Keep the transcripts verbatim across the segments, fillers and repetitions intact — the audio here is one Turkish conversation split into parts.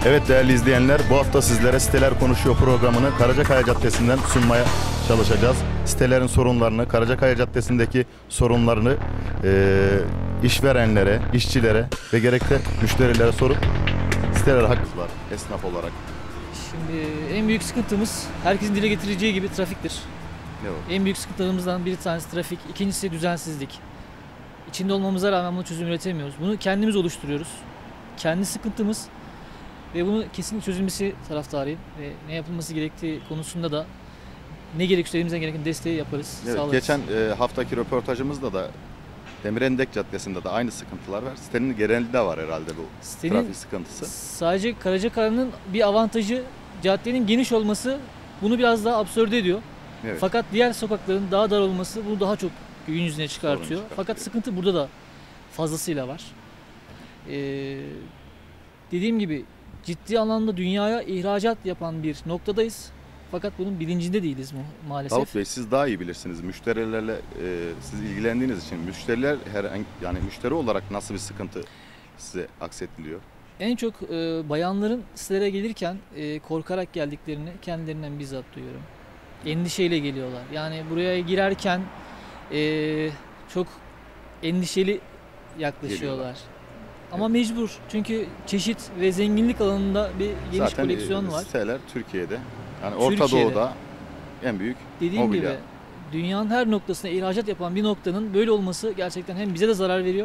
Evet değerli izleyenler, bu hafta sizlere Siteler Konuşuyor programını Karacakaya Caddesi'nden sunmaya çalışacağız. Sitelerin sorunlarını, Karacakaya Caddesi'ndeki sorunlarını e, işverenlere, işçilere ve gerekli müşterilere sorup siteler hakkı var esnaf olarak. Şimdi en büyük sıkıntımız herkesin dile getireceği gibi trafiktir. Ne o? En büyük sıkıntılarımızdan bir tanesi trafik, ikincisi düzensizlik. İçinde olmamıza rağmen bunu çözüm üretemiyoruz. Bunu kendimiz oluşturuyoruz. Kendi sıkıntımız ve bunu kesin çözülmesi taraftarıyım. Ve ne yapılması gerektiği konusunda da ne gerekiyorsa elimizden gereken desteği yaparız, Evet, sağlarız. geçen e, haftaki röportajımızda da Demirendek Caddesi'nde de aynı sıkıntılar var. Sitenin genelinde var herhalde bu Sitenin trafik sıkıntısı. Sadece Karacakaya'nın bir avantajı caddenin geniş olması bunu biraz daha absürde ediyor. Evet. Fakat diğer sokakların daha dar olması bunu daha çok gün yüzüne çıkartıyor. çıkartıyor. Fakat sıkıntı burada da fazlasıyla var. Ee, dediğim gibi ciddi anlamda dünyaya ihracat yapan bir noktadayız. Fakat bunun bilincinde değiliz ma- maalesef. Davut Bey, siz daha iyi bilirsiniz. Müşterilerle e, siz ilgilendiğiniz için müşteriler herhangi yani müşteri olarak nasıl bir sıkıntı size aksetiliyor? En çok e, bayanların sitelere gelirken e, korkarak geldiklerini kendilerinden bizzat duyuyorum. Endişeyle geliyorlar. Yani buraya girerken e, çok endişeli yaklaşıyorlar. Geliyorlar. Ama mecbur. Çünkü çeşit ve zenginlik alanında bir geniş Zaten koleksiyon e, var. siteler Türkiye'de. Yani Orta Türkiye'de. Doğu'da en büyük Dediğim mobilya. gibi dünyanın her noktasına ihracat yapan bir noktanın böyle olması gerçekten hem bize de zarar veriyor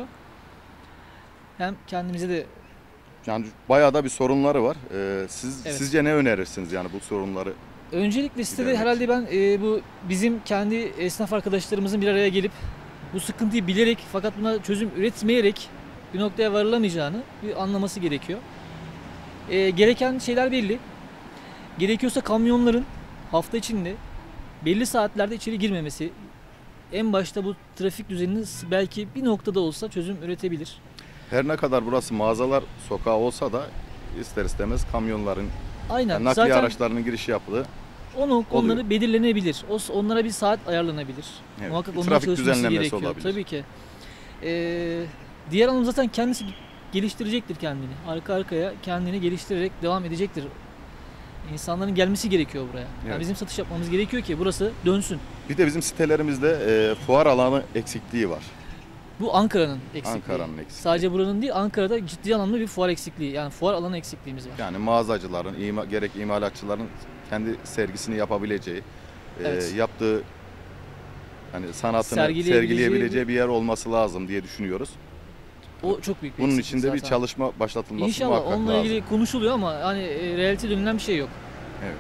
hem kendimize de. Yani bayağı da bir sorunları var. Ee, siz Evet. sizce ne önerirsiniz yani bu sorunları? Öncelikle sitede Gidermek. herhalde ben e, bu bizim kendi esnaf arkadaşlarımızın bir araya gelip bu sıkıntıyı bilerek fakat buna çözüm üretmeyerek bir noktaya varılamayacağını bir anlaması gerekiyor. E, gereken şeyler belli. Gerekiyorsa kamyonların hafta içinde belli saatlerde içeri girmemesi en başta bu trafik düzenini belki bir noktada olsa çözüm üretebilir. Her ne kadar burası mağazalar sokağı olsa da ister istemez kamyonların, Aynen. yani nakliye Zaten araçlarının girişi yapılıyor. o nok- oluyor. onları belirlenebilir. O onlara bir saat ayarlanabilir. Evet, Muhakkak bir onların trafik çalışması düzenlemesi gerekiyor. olabilir. Tabii ki. Ee, diğer anlamda zaten kendisi geliştirecektir kendini. Arka arkaya kendini geliştirerek devam edecektir. İnsanların gelmesi gerekiyor buraya. Yani Evet. bizim satış yapmamız gerekiyor ki burası dönsün. Bir de bizim sitelerimizde e, fuar alanı eksikliği var. Bu Ankara'nın eksikliği. Ankara'nın eksikliği. Sadece buranın değil, Ankara'da ciddi anlamda bir fuar eksikliği. Yani fuar alanı eksikliğimiz var. Yani mağazacıların, ima, gerek imalatçıların kendi sergisini yapabileceği, Evet. e, yaptığı hani sanatını Sergileyebileceği sergileyebileceği bir yer olması lazım diye düşünüyoruz. O çok büyük bir Bunun eksiklik için de bir zaten. çalışma başlatılması İnşallah muhakkak onunla lazım. ilgili konuşuluyor ama hani e, realite dönülen bir şey yok. Evet.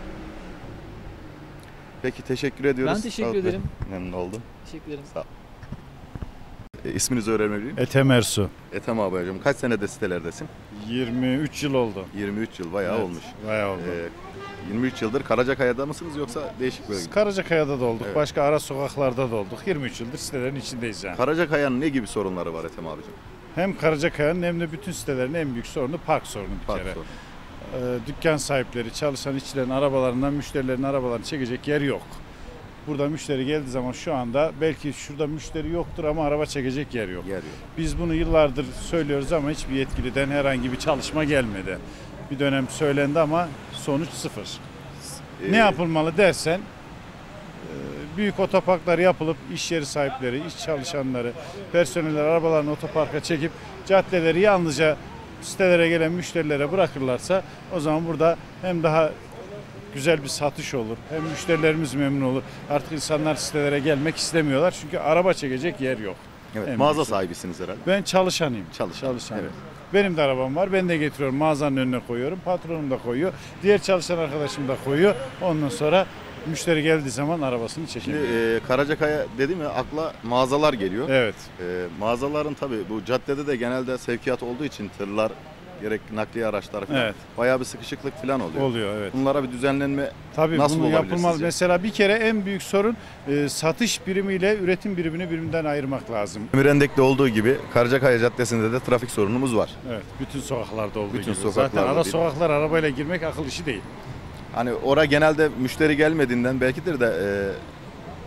Peki teşekkür ediyoruz. Ben teşekkür Davut Bey. ederim. Memnun oldum. Teşekkür ederim. E, isminizi öğrenebilir miyim? Ethem Ersu. Ethem abicim, kaç senedir sitelerdesin? yirmi üç yıl oldu. yirmi üç yıl bayağı Evet, olmuş. Bayağı oldu. E, yirmi üç yıldır Karacakaya'da mısınız yoksa değişik bölge? Biz Karacakaya'da da olduk. Evet. Başka ara sokaklarda da olduk. yirmi üç yıldır sitelerin içindeyiz yani. Karacakaya'nın ne gibi sorunları var Ethem abicim? Hem Karacakaya'nın hem de bütün sitelerin en büyük sorunu park sorunu bir Park kere. sorunu. Ee, dükkan sahipleri, çalışan işçilerin arabalarından müşterilerin arabalarını çekecek yer yok. Burada müşteri geldiği zaman şu anda belki şurada müşteri yoktur ama araba çekecek yer yok. Yer yok. Biz bunu yıllardır söylüyoruz ama hiçbir yetkiliden herhangi bir çalışma gelmedi. Bir dönem söylendi ama sonuç sıfır. E, Ne yapılmalı dersen e, büyük otoparklar yapılıp iş yeri sahipleri, iş çalışanları, personeller arabalarını otoparka çekip caddeleri yalnızca sitelere gelen müşterilere bırakırlarsa o zaman burada hem daha güzel bir satış olur hem müşterilerimiz memnun olur. Artık insanlar sitelere gelmek istemiyorlar çünkü araba çekecek yer yok. Evet, en mağaza büyük sorun. sahibisiniz herhalde. Ben çalışanıyım. Çalışan. Çalışanım. Evet. Benim de arabam var. Ben de getiriyorum. Mağazanın önüne koyuyorum. Patronum da koyuyor. Diğer çalışan arkadaşım da koyuyor. Ondan sonra müşteri geldiği zaman arabasını Şimdi çekiyor. e, Karacakaya dedi mi akla mağazalar geliyor. Evet. E, mağazaların tabii bu caddede de genelde sevkiyat olduğu için tırlar, gerek nakliye araçları falan Evet. bayağı bir sıkışıklık falan oluyor. Oluyor evet. Bunlara bir düzenlenme Tabii nasıl bunu olabilir yapılmalı. sizce? Mesela bir kere en büyük sorun e, satış birimiyle üretim birimini birbirinden ayırmak lazım. Demirendek'te olduğu gibi Karacakaya Caddesi'nde de trafik sorunumuz var. Evet. Bütün sokaklarda olduğu Bütün gibi. sokaklarda Zaten ara değil. sokaklar arabayla girmek akıl işi değil. Hani oraya genelde müşteri gelmediğinden belkidir de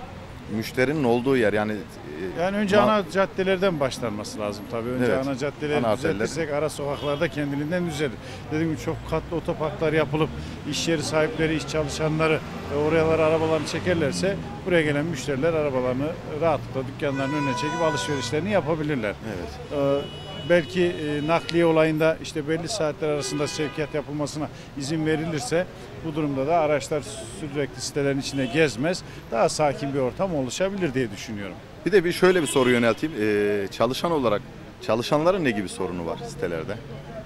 müşterinin olduğu yer yani. e, Yani önce ma- ana caddelerden başlanması lazım tabii. Önce Evet. ana caddeleri Ana arterler. düzeltirsek ara sokaklarda kendiliğinden düzelir. Dediğim gibi çok katlı otoparklar yapılıp iş yeri sahipleri, iş çalışanları e, oralara arabalarını çekerlerse buraya gelen müşteriler arabalarını rahatlıkla dükkanlarının önüne çekip alışverişlerini yapabilirler. Evet. Ee, belki e, nakliye olayında işte belli saatler arasında sevkiyat yapılmasına izin verilirse bu durumda da araçlar sürekli sitelerin içinde gezmez. Daha sakin bir ortam oluşabilir diye düşünüyorum. Bir de bir şöyle bir soru yönelteyim. Ee, çalışan olarak çalışanların ne gibi sorunu var sitelerde?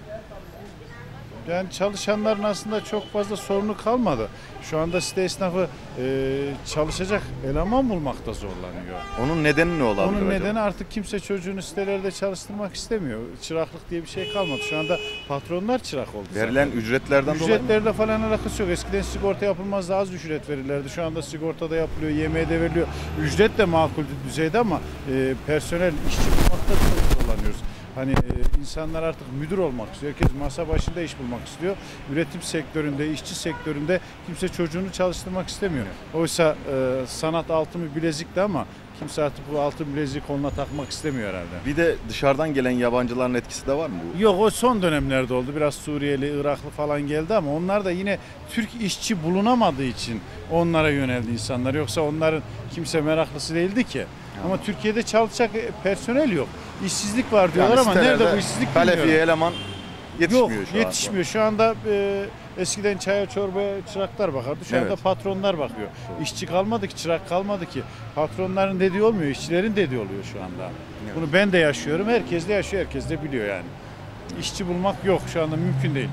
Yani çalışanların aslında çok fazla sorunu kalmadı. Şu anda site esnafı e, çalışacak eleman bulmakta zorlanıyor. Onun nedeni ne olabilir Onun acaba? nedeni artık kimse çocuğunu sitelerde çalıştırmak istemiyor. Çıraklık diye bir şey kalmadı. Şu anda patronlar çırak oldu. zaten. Verilen ücretlerden dolayı mı? Ücretlerle falan alakası yok. Eskiden sigorta yapılmazdı, az ücret verirlerdi. Şu anda sigorta da yapılıyor, yemeğe de veriliyor. Ücret de makul düzeyde ama e, personel, işçi bulmakta çok zorlanıyoruz. Hani e, insanlar artık müdür olmak istiyor. Herkes masa başında iş bulmak istiyor. Üretim sektöründe, işçi sektöründe kimse çocuğunu çalıştırmak istemiyor. Oysa e, sanat altın bir bilezikti ama kimse artık bu altın bileziği koluna takmak istemiyor herhalde. Bir de dışarıdan gelen yabancıların etkisi de var mı bu? Yok, o son dönemlerde oldu. Biraz Suriyeli, Iraklı falan geldi ama onlar da yine Türk işçi bulunamadığı için onlara yöneldi insanlar. Yoksa onların kimse meraklısı değildi ki. Ama Türkiye'de çalışacak personel yok. İşsizlik var diyorlar Yani ama nerede sitelerde bu işsizlik kalifiye bilmiyorum. eleman yetişmiyor Yok, şu an. yetişmiyor. Şu anda e, eskiden çaya çorbaya çıraklar bakardı. Şu anda Evet. patronlar bakıyor. İşçi kalmadı ki, çırak kalmadı ki. Patronların dediği olmuyor, işçilerin dediği oluyor şu anda. Evet. Bunu ben de yaşıyorum. Herkes de yaşıyor, herkes de biliyor yani. İşçi bulmak yok şu anda, mümkün değil.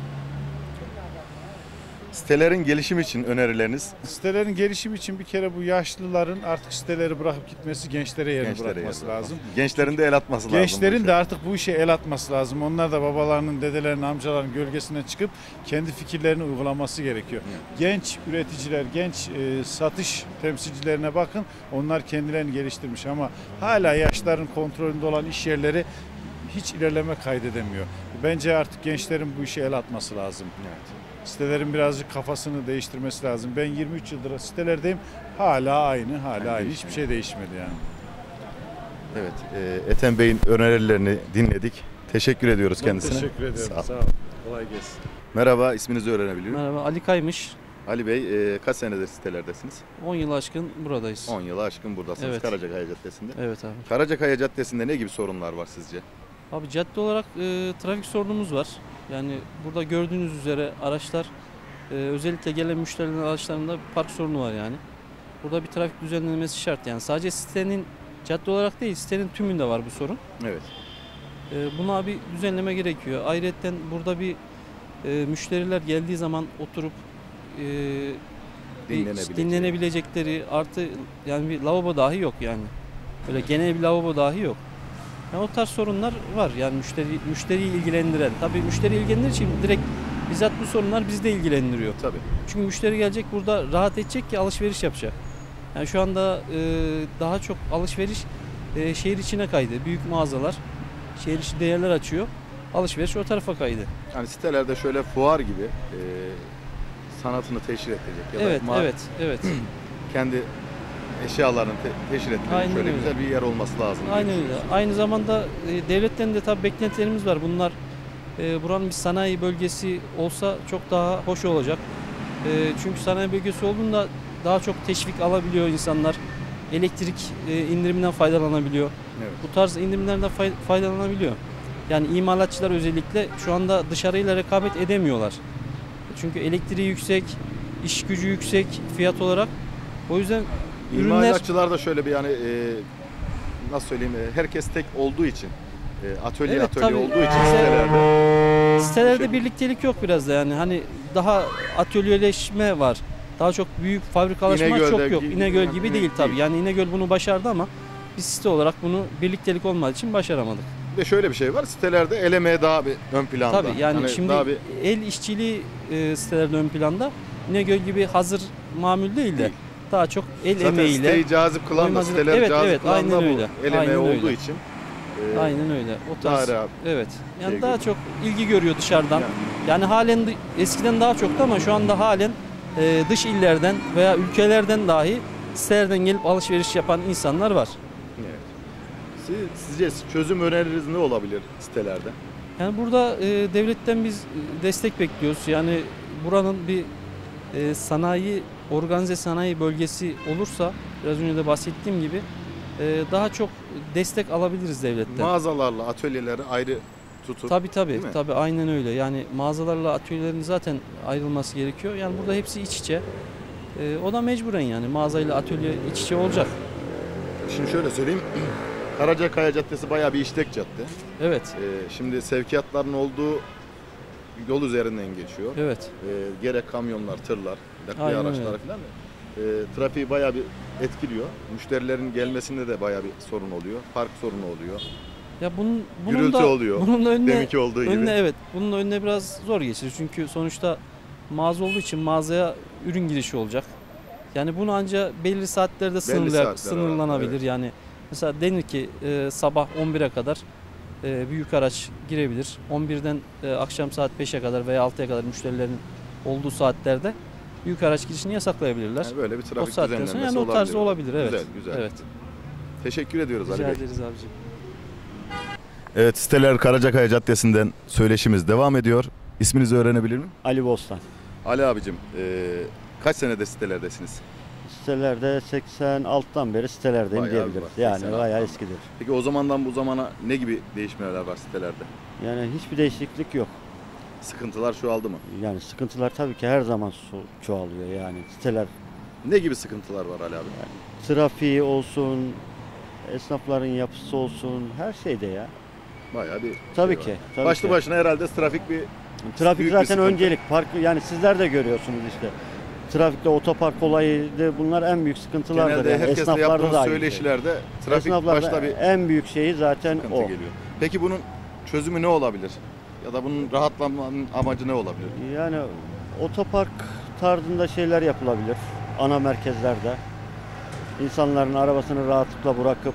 Sitelerin gelişimi için önerileriniz Sitelerin gelişimi için bir kere bu yaşlıların artık siteleri bırakıp gitmesi, gençlere yerini gençlere bırakması yer- lazım. Gençlerin de el atması lazım. bu Gençlerin işe. de artık bu işe el atması lazım. Onlar da babalarının, dedelerinin, amcaların gölgesinden çıkıp kendi fikirlerini uygulaması gerekiyor. Evet. Genç üreticiler, genç e, satış temsilcilerine bakın. Onlar kendilerini geliştirmiş ama hala yaşların kontrolünde olan iş yerleri hiç ilerleme kaydedemiyor. Bence artık gençlerin bu işe el atması lazım. Evet. Sitelerin birazcık kafasını değiştirmesi lazım. Ben yirmi üç yıldır sitelerdeyim. Hala aynı, hala Yani aynı. değişmiyor. Hiçbir şey değişmedi yani. Evet. e, Ethem Bey'in önerilerini dinledik. Teşekkür ediyoruz Ben kendisine. teşekkür ediyorum. Sağ ol. Sağ ol. Kolay gelsin. Merhaba, isminizi öğrenebiliyor muyum? Merhaba, Ali Kaymış. Ali Bey, e, kaç senedir sitelerdesiniz? on yıl aşkın buradayız. on yılı aşkın buradasınız Evet. Karacakaya Caddesi'nde. Evet abi. Karacakaya Caddesi'nde ne gibi sorunlar var sizce? Abi cadde olarak e, trafik sorunumuz var. Yani burada gördüğünüz üzere araçlar, e, özellikle gelen müşterilerin araçlarında bir park sorunu var yani. Burada bir trafik düzenlenmesi şart yani. Sadece sitenin, cadde olarak değil, sitenin tümünde var bu sorun. Evet. E, buna bir düzenleme gerekiyor. Ayrıca burada bir e, müşteriler geldiği zaman oturup e, bir Dinlenebilecek. dinlenebilecekleri, artı yani bir lavabo dahi yok yani. Böyle genel bir lavabo dahi yok. Yani o tarz sorunlar var yani müşteri müşteriyi ilgilendiren. Tabii müşteri ilgilendirir için direkt bizzat bu sorunlar bizi de ilgilendiriyor. Tabii. Çünkü müşteri gelecek burada rahat edecek ki alışveriş yapacak. Yani şu anda e, daha çok alışveriş e, şehir içine kaydı. Büyük mağazalar şehir içi değerler açıyor. Alışveriş o tarafa kaydı. Yani sitelerde şöyle fuar gibi e, sanatını teşhir edecek ya da Evet, ma- evet, evet. kendi eşyalarını te- teşhir ettiği Aynen şöyle öyle. güzel bir yer olması lazım. diye Aynen öyle. düşünüyorsun. Aynı zamanda e, devletten de tabii beklentilerimiz var. Bunlar e, buranın bir sanayi bölgesi olsa çok daha hoş olacak. E, çünkü sanayi bölgesi olduğunda daha çok teşvik alabiliyor insanlar. Elektrik e, indiriminden faydalanabiliyor. Evet. Bu tarz indirimlerden fay- faydalanabiliyor. Yani imalatçılar özellikle şu anda dışarıyla rekabet edemiyorlar. Çünkü elektriği yüksek, iş gücü yüksek fiyat olarak. O yüzden ürünler İmalatçılarda şöyle bir yani e, nasıl söyleyeyim e, herkes tek olduğu için e, atölye Evet, atölye tabii. olduğu için Bize- sitelerde sitelerde Şey- birliktelik yok biraz da yani hani daha atölyeleşme var. Daha çok büyük fabrikalaşma İnegöl'de çok yok. gibi- İnegöl yani gibi değil. değil tabii. Yani İnegöl bunu başardı ama biz site olarak bunu birliktelik olmadığı için başaramadık. bir de şöyle bir şey var sitelerde el emeği daha bir ön planda. Tabii yani Hani şimdi daha bir el işçiliği e, sitelerde ön planda. İnegöl gibi hazır mamul değil de Değil. daha çok el zaten emeğiyle. siteyi cazip kılan da Uymazlık- siteler Evet, cazip evet, kılan da aynen bu öyle. el emeği Aynen olduğu öyle. için e, Aynen öyle. O daha tarz. rahat Evet. Yani şey daha görüyor. çok ilgi görüyor dışarıdan. Yani. Yani halen dı- eskiden daha çoktu ama şu anda halen e, dış illerden veya ülkelerden dahi sitelerden gelip alışveriş yapan insanlar var. Evet. Siz, sizce çözüm öneriniz ne olabilir sitelerde? Yani burada e, devletten biz e, destek bekliyoruz. Yani buranın bir e, sanayi, organize sanayi bölgesi olursa, biraz önce de bahsettiğim gibi e, daha çok destek alabiliriz devletten. Mağazalarla atölyeleri ayrı tutup Tabii tabii, değil mi? tabii aynen öyle. Yani mağazalarla atölyelerin zaten ayrılması gerekiyor. Yani burada hepsi iç içe. E, o da mecburen yani mağazayla atölye iç içe olacak. Şimdi şöyle söyleyeyim. Karacakaya Caddesi bayağı bir işlek cadde. Evet, Ee, şimdi sevkiyatların olduğu yol üzerinden geçiyor. evet. Ee, gerek kamyonlar, tırlar, nakliye Aynen araçları öyle. falan. Ee, trafiği bayağı bir etkiliyor. Müşterilerin gelmesinde de bayağı bir sorun oluyor. Park sorunu oluyor. Ya bunun bunun Gürültü da oluyor. bunun önüne Deminki olduğu gibi. önüne evet. Bunun önüne biraz zor geçir. Çünkü sonuçta mağaza olduğu için mağazaya ürün girişi olacak. Yani bunu ancak belirli saatlerde sınırla, saatler sınırlanabilir. evet. Yani mesela denir ki e, sabah on bire kadar e, büyük araç girebilir. on birden e, akşam saat beşe kadar veya altıya kadar müşterilerin olduğu saatlerde büyük araç girişini yasaklayabilirler. Yani böyle bir O trafik saatten düzenlenmesi sonra yani o olabilir. tarz olabilir. Evet. Güzel, güzel. Evet. Teşekkür ediyoruz Ali Rica Bey. ederiz abicim. Evet, siteler Karacakaya Caddesi'nden söyleşimiz devam ediyor. İsminizi öğrenebilir miyim? Ali Bostan. Ali abicim, e, kaç senede sitelerdesiniz? Sitelerde seksen altıdan beri sitelerdeyim Bayağı diyebiliriz. var, Yani seksen bayağı alttan. eskidir. Peki o zamandan bu zamana ne gibi değişmeler var sitelerde? Yani hiçbir değişiklik yok. Sıkıntılar çoğaldı mı? Yani sıkıntılar tabii ki her zaman ço- çoğalıyor yani. Siteler Ne gibi sıkıntılar var Ali abi? trafiği olsun, esnafların yapısı olsun, her şeyde ya. Bayağı bir Tabii şey ki. var. Tabii Başlı ki. başına herhalde trafik bir Trafik büyük bir zaten sıkıntı. öncelik. Park yani sizler de görüyorsunuz işte. Trafikte otopark olayı da bunlar en büyük sıkıntılardır. genelde Yani herkesle esnaflarda yaptığımız da aynı şey. söyleşilerde trafik Esnaflarda başta bir en büyük şeyi zaten sıkıntı o. geliyor. Peki bunun çözümü ne olabilir? Ya da bunun rahatlamanın amacı ne olabilir? Yani otopark tarzında şeyler yapılabilir ana merkezlerde. İnsanların arabasını rahatlıkla bırakıp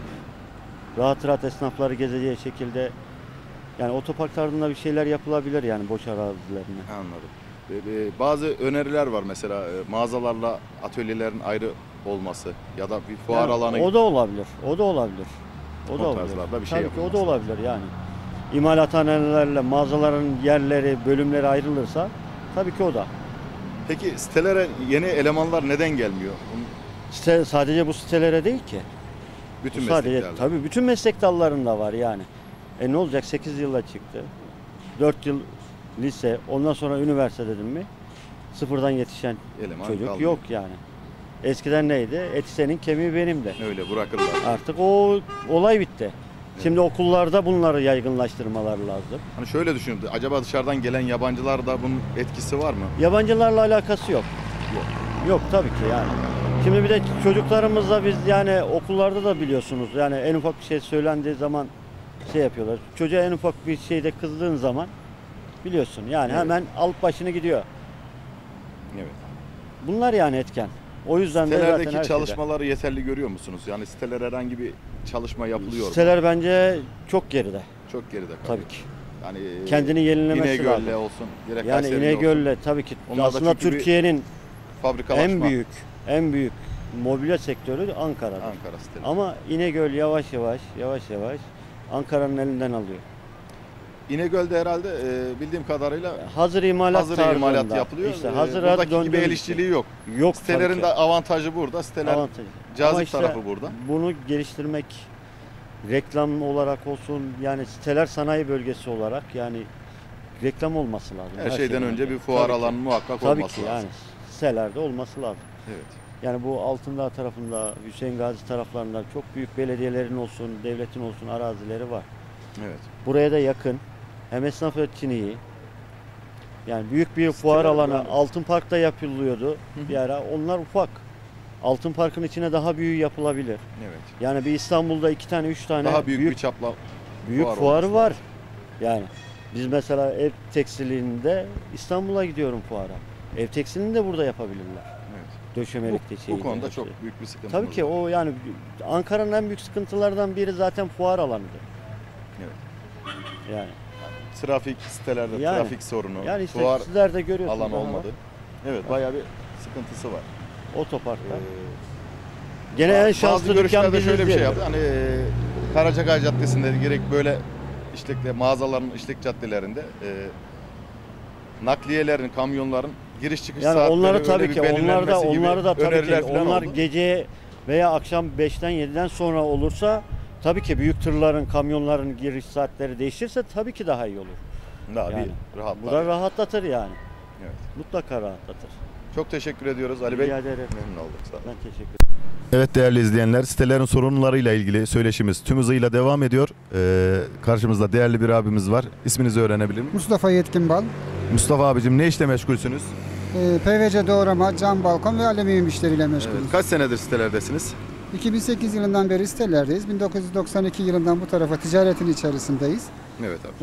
rahat rahat esnafları gezeceği şekilde yani otopark tarzında bir şeyler yapılabilir yani boş arazilerine. Anladım. Ee, e, Bazı öneriler var mesela e, mağazalarla atölyelerin ayrı olması ya da bir fuar Yani alanı o da olabilir. O da olabilir. O da O olabilir. tarzlarda bir şey Tabii ki o da yapılması olabilir yani. İmalathanelerle mağazaların yerleri, bölümleri ayrılırsa tabii ki o da. Peki sitelere yeni elemanlar neden gelmiyor? Bunun Site, sadece bu sitelere değil ki. bütün Bu sadece mesleklerde. tabii bütün meslek dallarında var yani. E ne olacak sekiz yılla çıktı. dört yıl lise, ondan sonra üniversite dedim mi? Sıfırdan yetişen Eleman çocuk kalmıyor. yok yani. Eskiden neydi? Eti senin, kemiği benim de. Öyle bırakırlar. Artık o olay bitti. Şimdi okullarda bunları yaygınlaştırmalar lazım. Hani şöyle düşünün. Acaba dışarıdan gelen yabancılarda bunun etkisi var mı? Yabancılarla alakası yok. Yok. Yok tabii ki yani. Şimdi bir de çocuklarımızla biz yani okullarda da biliyorsunuz yani en ufak bir şey söylendiği zaman şey yapıyorlar. Çocuğa en ufak bir şeyde kızdığın zaman biliyorsun yani Evet. hemen alıp başını gidiyor. Evet. Bunlar yani etken. O yüzden de zaten Sitelerdeki her çalışmaları yeterli görüyor musunuz? Yani siteler herhangi bir çalışma şeyde. yapılıyor mu? Siteler bence çok geride. Çok geride kalıyor. Tabii ki. Yani Kendini yenilemesi İnegöl'le lazım. olsun, gerek Yani Kayseri'de olsun, İnegöl'le tabii ki Onlar da aslında çünkü bir Türkiye'nin fabrikalaşma. en büyük en büyük mobilya sektörü Ankara'da. Ankara siteleri. Ama İnegöl yavaş yavaş yavaş yavaş Ankara'nın elinden alıyor. İnegöl'de herhalde e, bildiğim kadarıyla Hazır imalat hazır tarzında. imalat yapılıyor. İşte E, hazır buradaki gibi döndüğümüz el için. işçiliği yok. Yok Sitelerin tabii de ki. avantajı burada. Siteler Avantajı. cazip Ama işte tarafı burada. Bunu geliştirmek reklam olarak olsun yani siteler sanayi bölgesi olarak yani reklam olması lazım. Her, şeyden önce bir fuar Tabii ki. alanı muhakkak Tabii olması ki lazım. yani sitelerde olması lazım. Evet. Yani bu Altındağ tarafında, Hüseyin Gazi taraflarında çok büyük belediyelerin olsun, devletin olsun arazileri var. Evet. Buraya da yakın. Hem esnaf için iyi. Yani büyük bir fuar Siteler alanı yani. Altın Park'ta yapılıyordu Hı hı. bir ara. Onlar ufak. Altın Park'ın içine daha büyüğü yapılabilir. Evet. Yani bir İstanbul'da iki tane, üç tane Daha büyük, büyük bir çapla büyük fuar fuarı olması var. Yani biz mesela ev tekstilinde İstanbul'a gidiyorum fuara. Ev tekstilini de burada yapabilirler. Evet. Döşemelikte Bu, şey. bu konuda çok büyük bir sıkıntı. Tabii ki o yani Ankara'nın en büyük sıkıntılardan biri zaten fuar alanıdır. Evet. Yani Trafik sitelerde Yani. trafik sorunu, yani işte fuar sizler de görüyorsunuz. alanı ama olmadı. Evet, bayağı bir sıkıntısı var. Otoparkta. Ee, Gene en Bazı şanslı dükkan görüşlerde biziz şöyle bir şey diyelim. yaptı. Hani e, Karacakaya Caddesi'nde gerek böyle işlek mağazaların işlek caddelerinde e, nakliyelerin, kamyonların giriş çıkış Yani saatleri onları öyle tabii bir ki onlar da belirlenmesi gibi onları da tabii öneriler ki falan onlar oldu. gece veya akşam beşten yediden sonra olursa tabii ki büyük tırların, kamyonların giriş saatleri değişirse tabii ki daha iyi olur. Daha Yani, bir rahat. Bu da rahatlatır yani. Evet. Mutlaka rahatlatır. Çok teşekkür ediyoruz Ali Bey. Rica ederim. Memnun olduk. Sağ olun. Ben teşekkür ederim. Evet değerli izleyenler, sitelerin sorunlarıyla ilgili söyleşimiz tüm hızıyla devam ediyor. Ee, karşımızda değerli bir abimiz var. İsminizi öğrenebilir miyim? Mustafa Yetkinbal, Mustafa abicim, ne işle meşgulsünüz? e, P V C doğrama, cam balkon ve alüminyum işleriyle meşgulüz. Evet, kaç senedir sitelerdesiniz? iki bin sekiz yılından beri sitelerdeyiz. bin dokuz yüz doksan iki yılından bu tarafa ticaretin içerisindeyiz. Evet abi. E,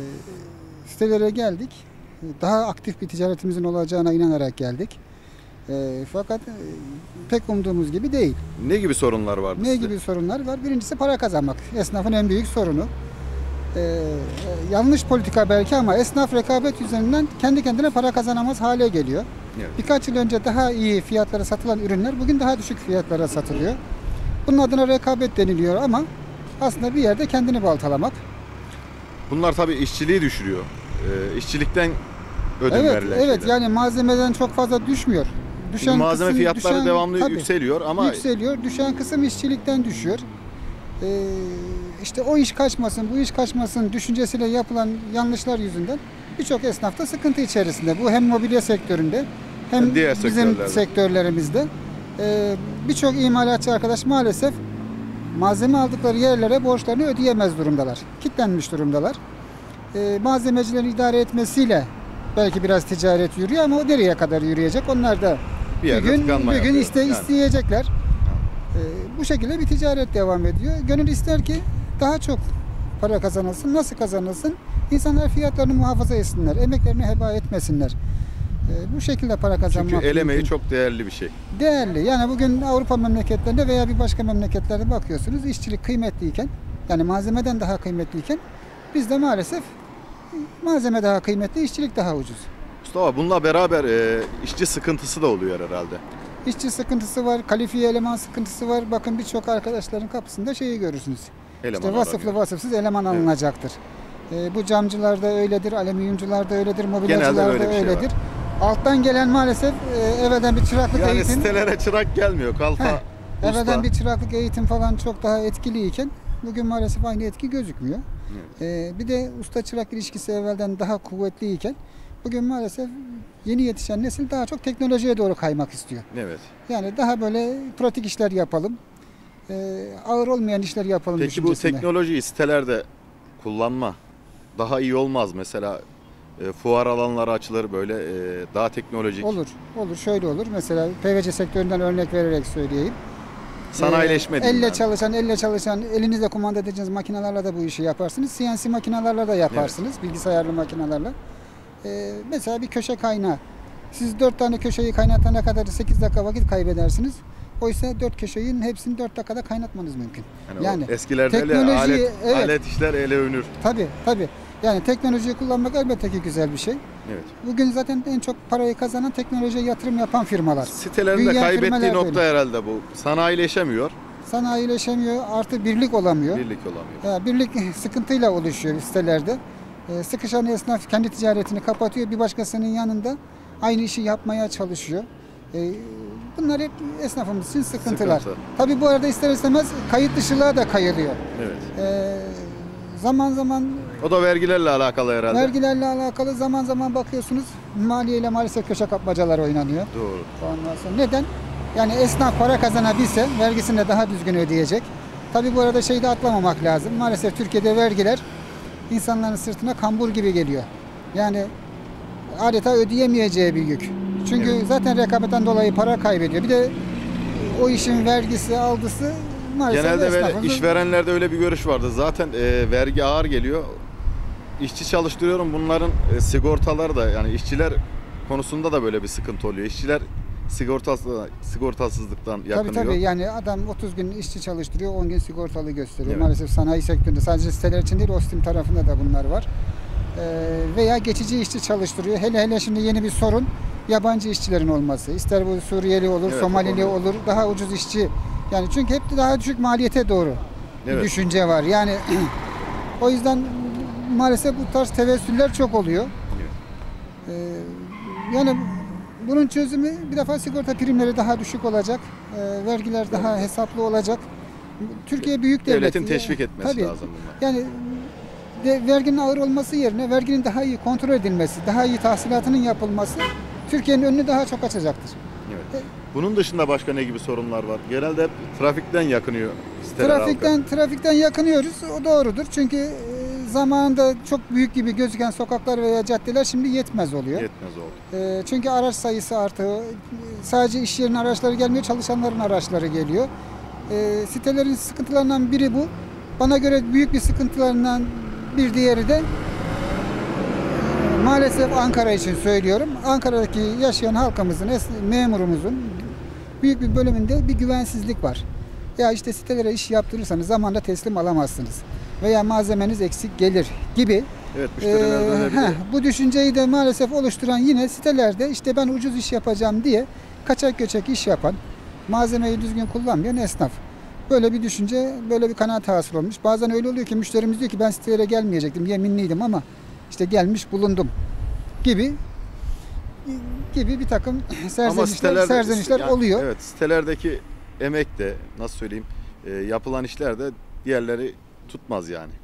sitelere geldik. Daha aktif bir ticaretimizin olacağına inanarak geldik. E, fakat e, pek umduğumuz gibi değil. Ne gibi sorunlar vardı Ne sizde? gibi sorunlar var? Birincisi para kazanmak. Esnafın en büyük sorunu. Ee, yanlış politika belki ama esnaf rekabet üzerinden kendi kendine para kazanamaz hale geliyor. Evet. Birkaç yıl önce daha iyi fiyatlara satılan ürünler bugün daha düşük fiyatlara satılıyor. Bunun adına rekabet deniliyor ama aslında bir yerde kendini baltalamak. Bunlar tabii işçiliği düşürüyor. Ee, işçilikten ödün Evet, verilen evet şeyler. yani malzemeden çok fazla düşmüyor. Çünkü malzeme kısım- fiyatları düşen- devamlı tabii, yükseliyor ama yükseliyor. Düşen kısım işçilikten düşüyor. Ee, işte o iş kaçmasın, bu iş kaçmasın düşüncesiyle yapılan yanlışlar yüzünden birçok esnaf da sıkıntı içerisinde. Bu hem mobilya sektöründe hem Diğer bizim sektörlerde. sektörlerimizde. Ee, birçok imalatçı arkadaş maalesef malzeme aldıkları yerlere borçlarını ödeyemez durumdalar. Kitlenmiş durumdalar. Ee, malzemecilerin idare etmesiyle belki biraz ticaret yürüyor ama o nereye kadar yürüyecek? Onlar da bir yerde bir gün, tıkanma bir gün yapıyor. iste, Yani isteyecekler. Ee, bu şekilde bir ticaret devam ediyor. Gönül ister ki daha çok para kazanılsın. Nasıl kazanılsın? İnsanlar fiyatlarını muhafaza etsinler. Emeklerini heba etmesinler. Ee, bu şekilde para kazanmak Çünkü el emeği mümkün. çok değerli bir şey. Değerli. Yani bugün Avrupa memleketlerinde veya bir başka memleketlerde bakıyorsunuz işçilik kıymetliyken yani malzemeden daha kıymetliyken bizde maalesef malzeme daha kıymetli, işçilik daha ucuz. Mustafa, bununla beraber e, işçi sıkıntısı da oluyor herhalde. İşçi sıkıntısı var, kalifiye eleman sıkıntısı var. Bakın birçok arkadaşların kapısında şeyi görürsünüz. Eleman işte vasıflı aranıyor. vasıfsız eleman Evet. alınacaktır. Ee, bu camcılarda öyledir, alüminyumcularda öyledir, mobilyacılarda Genelde böyle bir şey öyledir. Alttan gelen maalesef e, evvelden bir çıraklık Yani eğitim, sitelere çırak gelmiyor. Kalfa, Heh, usta. evvelden bir çıraklık eğitim falan çok daha etkiliyken bugün maalesef aynı etki gözükmüyor. Ee, bir de usta çırak ilişkisi evvelden daha kuvvetliyken bugün maalesef yeni yetişen nesil daha çok teknolojiye doğru kaymak istiyor. Evet. Yani daha böyle pratik işler yapalım, e, ağır olmayan işler yapalım Peki bu düşüncesinde. teknolojiyi sitelerde kullanma daha iyi olmaz. Mesela e, fuar alanları açılır böyle e, daha teknolojik. Olur, olur. Şöyle olur. Mesela P V C sektöründen örnek vererek söyleyeyim. Sanayileşme Ee, diyeyim Elle yani. çalışan, elle çalışan, elinizle kumanda edeceğiniz makinelerle de bu işi yaparsınız. C N C makinelerle de yaparsınız, bilgisayarlı makinelerle. Ee, mesela bir köşe kaynağı. Siz dört tane köşeyi kaynatana kadar sekiz dakika vakit kaybedersiniz. Oysa dört köşenin hepsini dört dakikada kaynatmanız mümkün. Yani, Yani o eskilerde ele, teknoloji, alet, evet. alet işler ele övünür. Tabii, tabii. Yani teknolojiyi kullanmak elbette ki güzel bir şey. Evet. Bugün zaten en çok parayı kazanan teknolojiye yatırım yapan firmalar. Sitelerin de Büyüyen kaybettiği firmalar nokta böyle. herhalde bu. Sanayileşemiyor, Sanayileşemiyor, artı birlik olamıyor. birlik olamıyor. Ya, birlik sıkıntıyla oluşuyor sitelerde. Ee, sıkışan esnaf kendi ticaretini kapatıyor. Bir başkasının yanında aynı işi yapmaya çalışıyor. Ee, bunlar hep esnafımız için sıkıntılar. Sıkıntı. Tabii bu arada ister istemez kayıt dışılığa da kayılıyor. Evet. Ee, zaman zaman O da vergilerle alakalı herhalde. vergilerle alakalı zaman zaman bakıyorsunuz maliyeyle maalesef köşe kapmacalar oynanıyor. Doğru. Ondan sonra neden? Yani esnaf para kazanabilse vergisini de daha düzgün ödeyecek. Tabii bu arada şeyi de atlamamak lazım. Maalesef Türkiye'de vergiler insanların sırtına kambur gibi geliyor. Yani adeta ödeyemeyeceği bir yük. Çünkü Evet. zaten rekabetten dolayı para kaybediyor. Bir de o işin vergisi, aldısı maalesef Genelde böyle esnafımızın- işverenlerde öyle bir görüş vardı. Zaten e, vergi ağır geliyor. İşçi çalıştırıyorum. Bunların e, sigortaları da yani işçiler konusunda da böyle bir sıkıntı oluyor. İşçiler sigortası sigortasızlıktan yakınıyor. Tabii tabii yani adam otuz gün işçi çalıştırıyor, on gün sigortalı gösteriyor. Evet. Maalesef sanayi sektöründe sadece siteler için değil, Ostim tarafında da bunlar var. Ee, veya geçici işçi çalıştırıyor. Hele hele şimdi yeni bir sorun yabancı işçilerin olması. İster bu Suriyeli olur, Evet, Somalili o konu. olur, daha ucuz işçi Yani çünkü hep de daha düşük maliyete doğru bir Evet. düşünce var. Yani o yüzden maalesef bu tarz tevessüller çok oluyor. Ee, yani bunun çözümü bir defa sigorta primleri daha düşük olacak. Ee, vergiler daha hesaplı olacak. Türkiye büyük devlet. Devletin teşvik etmesi Tabii. lazım bunlar. Yani de, verginin ağır olması yerine verginin daha iyi kontrol edilmesi, daha iyi tahsilatının yapılması Türkiye'nin önünü daha çok açacaktır. Evet. Bunun dışında başka ne gibi sorunlar var? Genelde hep trafikten yakınıyor siteler halka. Trafikten trafikten yakınıyoruz. O doğrudur. Çünkü e, zamanında çok büyük gibi gözüken sokaklar veya caddeler şimdi yetmez oluyor. Yetmez oldu. E, çünkü araç sayısı artıyor. E, Sadece iş yerinin araçları gelmiyor, çalışanların araçları geliyor. E, sitelerin sıkıntılarından biri bu. Bana göre büyük bir sıkıntılarından bir diğeri de maalesef Ankara için söylüyorum. Ankara'daki yaşayan halkımızın, es- memurumuzun büyük bir bölümünde bir güvensizlik var. Ya işte sitelere iş yaptırırsanız zamanla teslim alamazsınız veya malzemeniz eksik gelir gibi. Evet, müşterilerden Ee, öyle bir de- heh, bu düşünceyi de maalesef oluşturan yine sitelerde işte ben ucuz iş yapacağım diye kaçak göçek iş yapan, malzemeyi düzgün kullanmayan esnaf. Böyle bir düşünce, böyle bir kanaat hasıl olmuş. Bazen öyle oluyor ki müşterimiz diyor ki ben sitelere gelmeyecektim, yeminliydim ama işte gelmiş bulundum gibi gibi bir takım serzenişler, serzenişler yani oluyor. Evet, sitelerdeki emek de nasıl söyleyeyim e, yapılan işler de diğerleri tutmaz yani.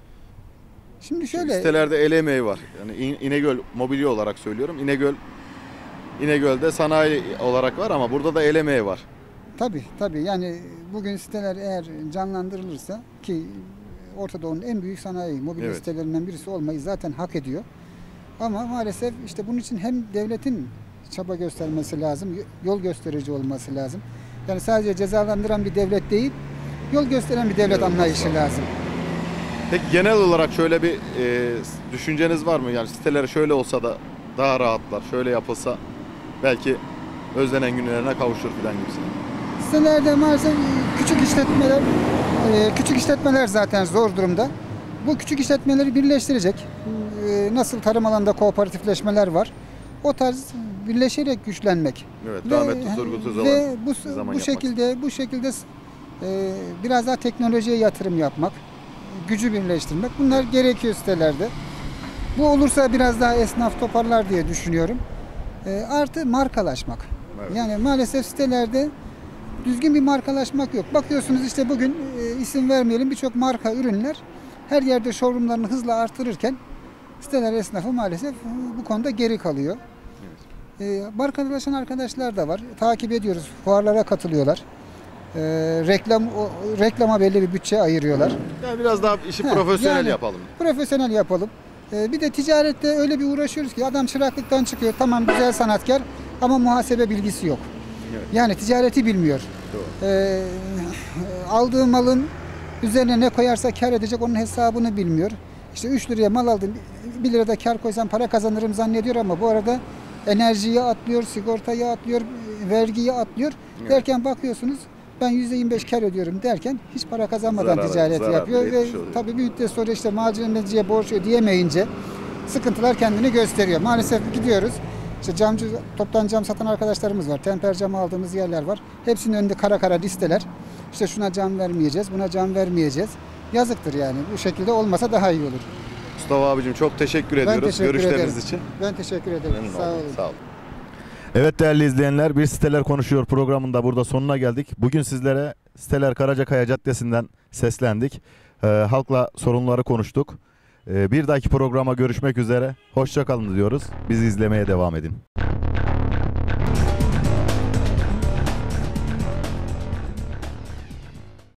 Şimdi Çünkü şöyle sitelerde el emeği var. Yani İn- İnegöl mobilya olarak söylüyorum. İnegöl İnegöl'de sanayi olarak var ama burada da el emeği var. tabii tabii yani bugün siteler eğer canlandırılırsa ki Orta Doğu'nun en büyük sanayi mobilya Evet. sitelerinden birisi olmayı zaten hak ediyor. Ama maalesef işte bunun için hem devletin çaba göstermesi lazım, yol gösterici olması lazım. Yani sadece cezalandıran bir devlet değil, yol gösteren bir devlet Evet. anlayışı lazım. Peki genel olarak şöyle bir e, düşünceniz var mı? Yani siteler şöyle olsa da daha rahatlar, şöyle yapılsa belki özlenen günlerine kavuşur falan gibisine. Sitelerde maalesef küçük işletmeler, e, küçük işletmeler zaten zor durumda. Bu küçük işletmeleri birleştirecek. e, Nasıl tarım alanında kooperatifleşmeler var. O tarz birleşerek güçlenmek. Evet, Ve- rahmetli Turgut Özal'ın Ve bu, bir zaman bu yapmak şekilde bu şekilde e, biraz daha teknolojiye yatırım yapmak, gücü birleştirmek. Bunlar gerekiyor sitelerde. Bu olursa biraz daha esnaf toparlar diye düşünüyorum. E, artı markalaşmak. Evet. Yani maalesef sitelerde düzgün bir markalaşmak yok. Bakıyorsunuz işte bugün e, isim vermeyelim birçok marka ürünler her yerde showroomlarını hızla artırırken siteler esnafı maalesef e, bu konuda geri kalıyor. E, markalaşan arkadaşlar da var. Takip ediyoruz. Fuarlara katılıyorlar. E, reklam o, reklama belli bir bütçe ayırıyorlar. Yani biraz daha işi Heh, profesyonel yani yapalım. Profesyonel yapalım. E, bir de ticarette öyle bir uğraşıyoruz ki adam çıraklıktan çıkıyor. Tamam güzel sanatkar ama muhasebe bilgisi yok. Evet. Yani ticareti bilmiyor. Doğru. Ee, aldığı malın üzerine ne koyarsa kar edecek onun hesabını bilmiyor. İşte üç liraya mal aldım, bir lirada kar koysam para kazanırım zannediyor ama bu arada enerjiyi atlıyor, sigortayı atlıyor, vergiyi atlıyor. Evet. Derken bakıyorsunuz ben yüzde yirmi beş kar ödüyorum derken hiç para kazanmadan Zarar- ticaret zarar yapıyor bile ve etmiş oluyor. tabii bir müddet sonra işte malzemeciye borç ödeyemeyince sıkıntılar kendini gösteriyor. Maalesef gidiyoruz. İşte camcı, toptan cam satan arkadaşlarımız var. Temper camı aldığımız yerler var. Hepsinin önünde kara kara listeler. İşte şuna cam vermeyeceğiz, buna cam vermeyeceğiz. Yazıktır yani. Bu şekilde olmasa daha iyi olur. Mustafa abicim çok teşekkür Ben ediyoruz teşekkür görüşleriniz ederim. için. Ben teşekkür ederim. Memnun Sağ oldum. olun. Sağ olun. Evet değerli izleyenler, Bir Siteler Konuşuyor programında burada sonuna geldik. Bugün sizlere Siteler Karacakaya Caddesi'nden seslendik. Ee, halkla sorunları konuştuk. Ee, bir dahaki programa görüşmek üzere. Hoşça kalın diyoruz. Bizi izlemeye devam edin.